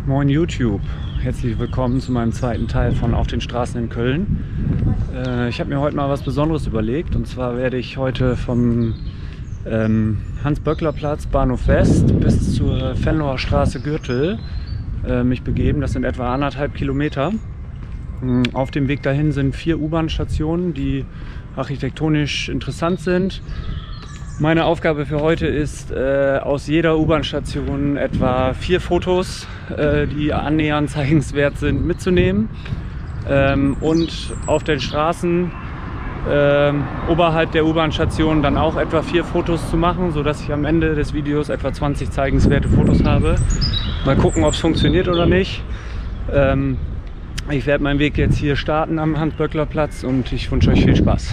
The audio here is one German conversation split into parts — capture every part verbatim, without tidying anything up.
Moin YouTube, herzlich willkommen zu meinem zweiten Teil von Auf den Straßen in Köln. Äh, ich habe mir heute mal was Besonderes überlegt, und zwar werde ich heute vom ähm, Hans-Böckler-Platz, Bahnhof West, bis zur Venloer Straße Gürtel äh, mich begeben. Das sind etwa anderthalb Kilometer. Auf dem Weg dahin sind vier U-Bahn-Stationen, die architektonisch interessant sind. Meine Aufgabe für heute ist, äh, aus jeder U-Bahn-Station etwa vier Fotos, äh, die annähernd zeigenswert sind, mitzunehmen ähm, und auf den Straßen äh, oberhalb der U-Bahn-Station dann auch etwa vier Fotos zu machen, sodass ich am Ende des Videos etwa zwanzig zeigenswerte Fotos habe. Mal gucken, ob es funktioniert oder nicht. Ähm, ich werde meinen Weg jetzt hier starten am Hans-Böckler-Platz und ich wünsche euch viel Spaß.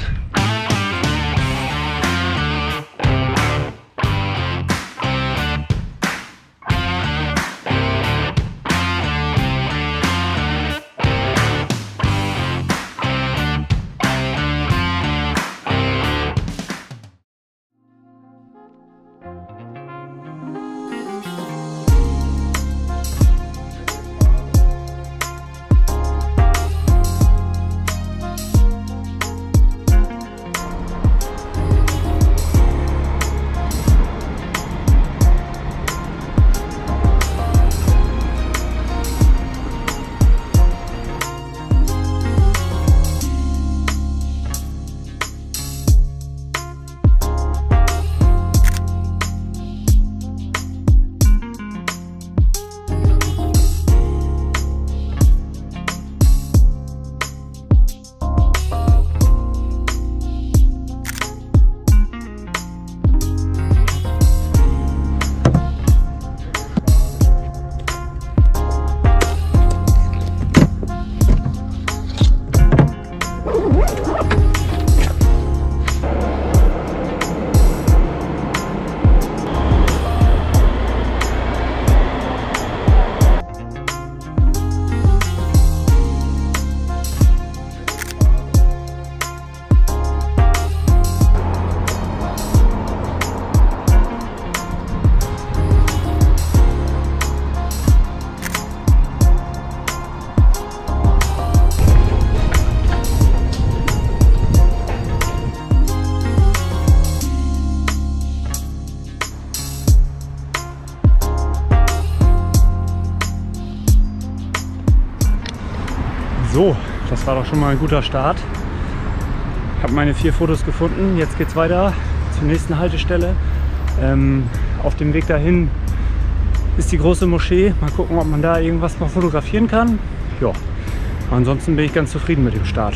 So, das war doch schon mal ein guter Start. Ich habe meine vier Fotos gefunden. Jetzt geht es weiter zur nächsten Haltestelle. Ähm, auf dem Weg dahin ist die große Moschee. Mal gucken, ob man da irgendwas noch fotografieren kann. Ja, ansonsten bin ich ganz zufrieden mit dem Start.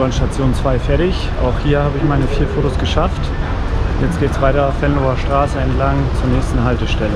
U-Bahn-Station zwei fertig. Auch hier habe ich meine vier Fotos geschafft. Jetzt geht es weiter Venloer Straße entlang zur nächsten Haltestelle.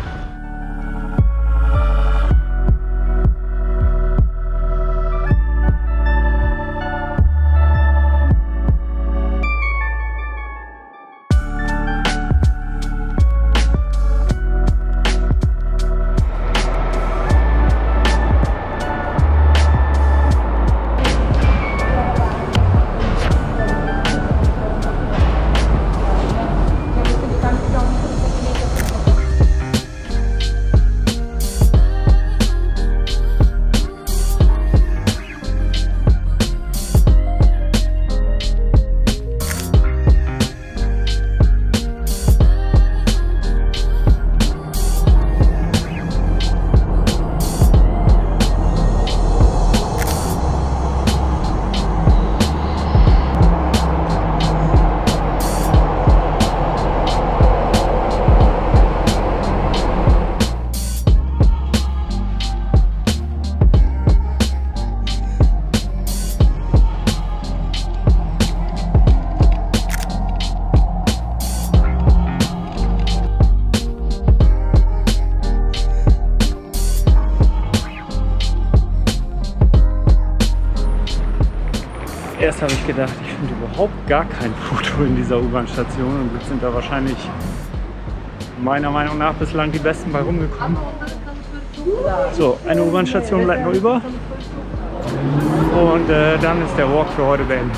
Erst habe ich gedacht, ich finde überhaupt gar kein Foto in dieser U-Bahn-Station und jetzt sind da wahrscheinlich meiner Meinung nach bislang die besten bei rumgekommen. So, eine U-Bahn-Station bleibt noch über und äh, dann ist der Walk für heute beendet.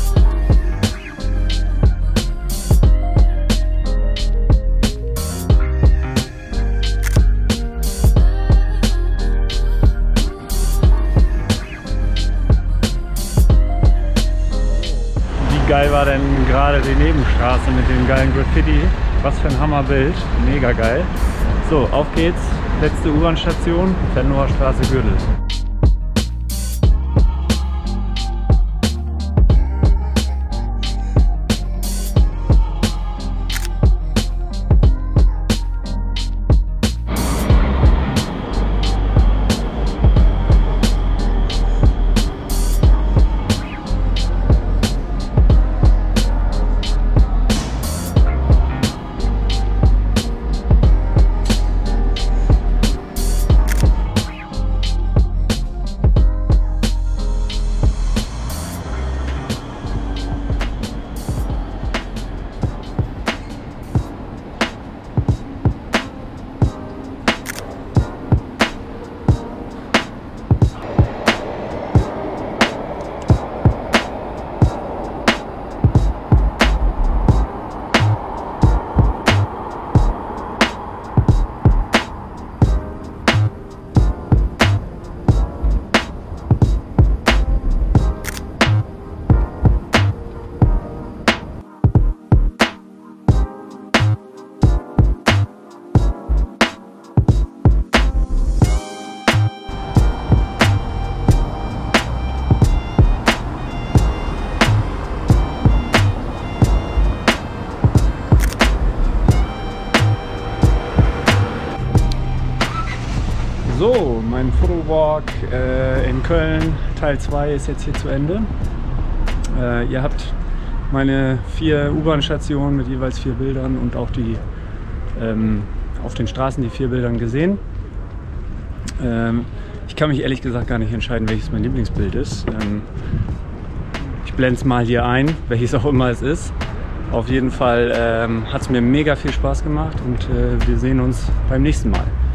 Wie geil war denn gerade die Nebenstraße mit dem geilen Graffiti? Was für ein Hammerbild, mega geil. So, auf geht's, letzte U-Bahn-Station, Venloer Straße, Gürtel. So, mein Fotowalk äh, in Köln, Teil zwei ist jetzt hier zu Ende. Äh, ihr habt meine vier U-Bahn-Stationen mit jeweils vier Bildern und auch die ähm, auf den Straßen die vier Bildern gesehen. Ähm, ich kann mich ehrlich gesagt gar nicht entscheiden, welches mein Lieblingsbild ist. Ähm, ich blende es mal hier ein, welches auch immer es ist. Auf jeden Fall ähm, hat es mir mega viel Spaß gemacht und äh, wir sehen uns beim nächsten Mal.